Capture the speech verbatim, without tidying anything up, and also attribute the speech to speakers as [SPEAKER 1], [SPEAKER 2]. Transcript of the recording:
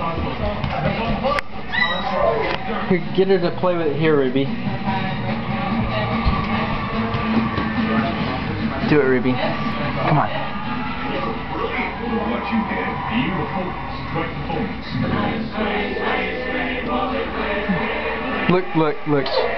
[SPEAKER 1] Here, get her to play with it here, Ruby. Do it, Ruby. Come on. Look, look, look.